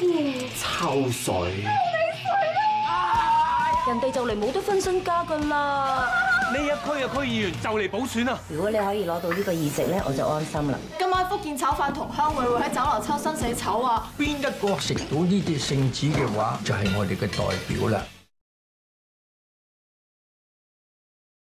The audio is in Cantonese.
抽水。 人哋就嚟冇得分身家㗎啦！ 呢一區嘅區議員就嚟補選啦！ 如果你可以攞到呢個議席咧，我就安心啦。 今晚福建炒飯同鄉會會喺酒樓抽生死籌啊！ 邊一個食到呢啲聖旨嘅話，就係我哋嘅代表啦。